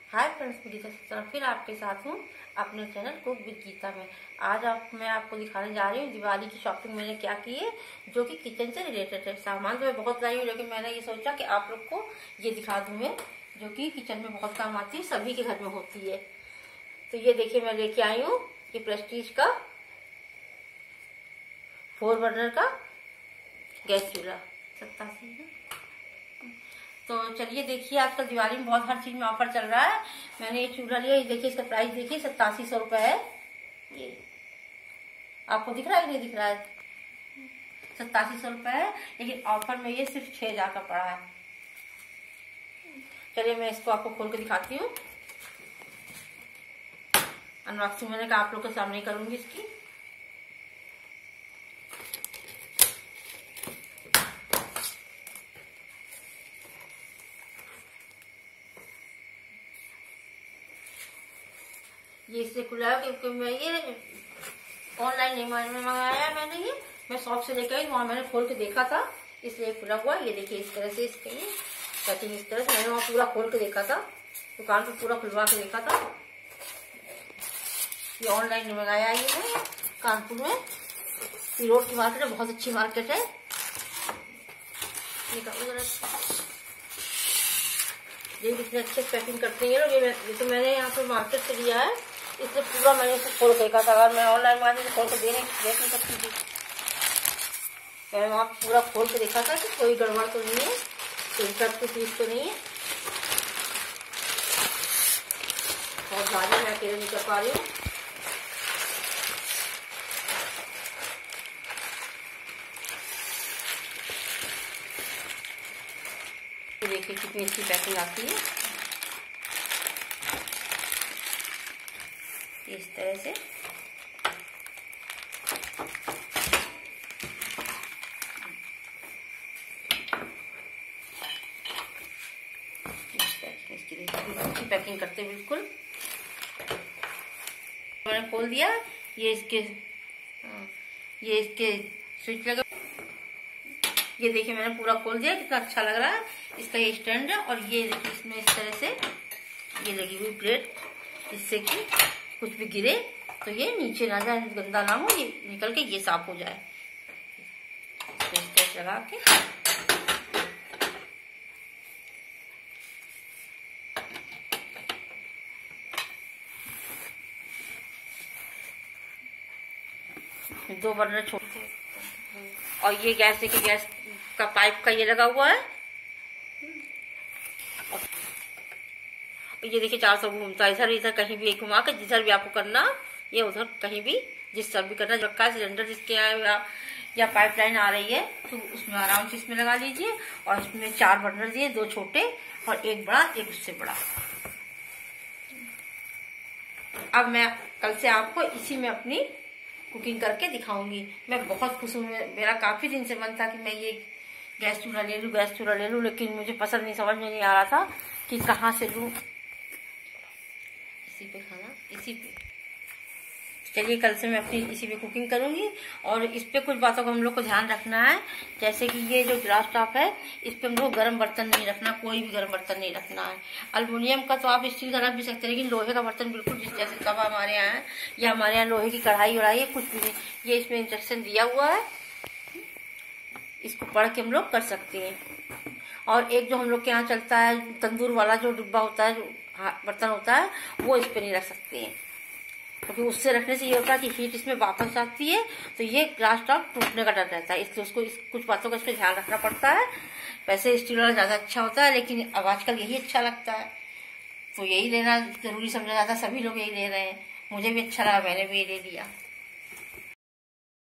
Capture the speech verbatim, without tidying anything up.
Hi friends, मैं गीता सत्यार्थी फिर आपके साथ हूँ अपने चैनल कुक विद गीता में। आज आप मैं आपको दिखाने जा रही हूँ दिवाली की शॉपिंग मैंने क्या की है, जो कि किचन से रिलेटेड है। सामान तो मैं बहुत लाई हूँ, लेकिन मैंने ये सोचा कि आप लोग को ये दिखा दूँ मैं, जो कि किचन में बहुत काम आती है, सभी के घर में होती है। तो ये देखिए, मैं लेके आई हूँ ये प्रेस्टीज का फोर बर्नर का गैस चूल्हा सत्तासी है। तो चलिए देखिए, आजकल दिवाली में बहुत हर चीज में ऑफर चल रहा है। मैंने ये चूल्हा लिया, ये देखिए इसका प्राइस देखिए सत्तासी सौ रुपए है। ये आपको दिख रहा है कि नहीं दिख रहा है? सत्तासी सौ रुपए है, लेकिन ऑफर में ये सिर्फ छह हजार का पड़ा है। चलिए मैं इसको आपको खोल के दिखाती हूँ। अनबॉक्सिंग मैंने कहा आप लोग के सामने करूंगी इसकी। ये इससे खुला है क्योंकि मैं ये ऑनलाइन नहीं मंगाया मैंने, ये मैं शॉप से लेकर आई, वहां मैंने खोल के देखा था, इसलिए खुला हुआ। ये देखिए इस तरह से इसके ये पैकिंग इस तरह से मैंने वहां पूरा खोल के देखा था, दुकान पे पूरा खुलवा के देखा था। ये ऑनलाइन नहीं मंगाया, ये है कानपुर में रोड की मार्केट है, बहुत अच्छी मार्केट है। ये कितने अच्छे पैकिंग करते हैं लोग। ये तो मैंने यहाँ पे मार्केट से लिया है, इसलिए पूरा मैंने इसे खोल देखा था। अगर मैं ऑनलाइन मार्केट से खोल के देने देख नहीं सकती थी, मैंने वहाँ पूरा खोल के देखा था कि कोई गड़बड़ तो नहीं है, कोई सब कुछ चीज तो नहीं है। बहुत भारी, मैं अकेले नहीं कर पा रही हूँ। देखिए कितनी अच्छी पैकिंग आती है, इस तरह से। अच्छी पैकिंग करते हैं बिल्कुल। मैंने खोल दिया, ये इसके ये इसके स्विच लगा। ये देखिए मैंने पूरा खोल दिया, कितना अच्छा लग रहा है। इसका ये स्टैंड है, और ये देखिए इसमें इस तरह से ये लगी हुई प्लेट, जिससे कि कुछ भी गिरे तो ये नीचे ना जाए, गंदा ना हो, ये निकल के ये साफ हो जाए। तो इस तरह से लगा के दो बर्नर छोटे, और ये गैस देखिए गैस का पाइप का ये लगा हुआ है। ये देखिए चार सौ घूमता है, इधर इधर कहीं भी घुमा के जिधर भी आपको करना, ये उधर कहीं भी जिस सब भी करना रखा है। सिलेंडर जिसके या, या पाइपलाइन आ रही है तो उसमें आराम से इसमें लगा लीजिए। और इसमें चार बर्नर दिए, दो छोटे और एक बड़ा, एक उससे बड़ा। अब मैं कल से आपको इसी में अपनी कुकिंग करके दिखाऊंगी। मैं बहुत खुश हूँ, मेरा काफी दिन से मन था कि मैं ये गैस चूल्हा ले लूँ, गैस चूल्हा ले लूँ, लेकिन मुझे पसंद नहीं, समझ में नहीं आ रहा था कि कहाँ से लूँ। इसी पे खाना, इसी पे। चलिए कल से मैं अपनी इसी पे कुकिंग करूंगी। और इस पे कुछ बातों का हम लोग को ध्यान रखना है, जैसे कि ये जो ग्लास टॉप है, इस पे हम लोग गर्म बर्तन नहीं रखना, कोई भी गर्म बर्तन नहीं रखना है। अल्युमिनियम का तो आप स्टील का रख भी सकते हैं, लेकिन लोहे का बर्तन बिल्कुल, जिस जैसे तवा हमारे यहाँ है या हमारे यहाँ लोहे की कढ़ाई उड़ाई है, कुछ भी नहीं। ये इसमें इंस्ट्रक्शन दिया हुआ है, इसको पढ़ के हम लोग कर सकते हैं। और एक जो हम लोग के यहाँ चलता है तंदूर वाला जो डिब्बा होता है, जो बर्तन होता है, वो इस पे नहीं रख सकते हैं, क्योंकि उससे रखने से ये होता है कि हीट इसमें वापस आती है, तो ये ग्लास टॉप टूटने का डर रहता है। इसलिए उसको इस, कुछ बातों का इस पे ध्यान रखना पड़ता है। वैसे स्टील वाला ज्यादा अच्छा होता है, लेकिन अब आजकल यही अच्छा लगता है, तो यही लेना जरूरी समझा जाता है। सभी लोग यही ले रहे हैं, मुझे भी अच्छा लगा, मैंने भी ये ले लिया।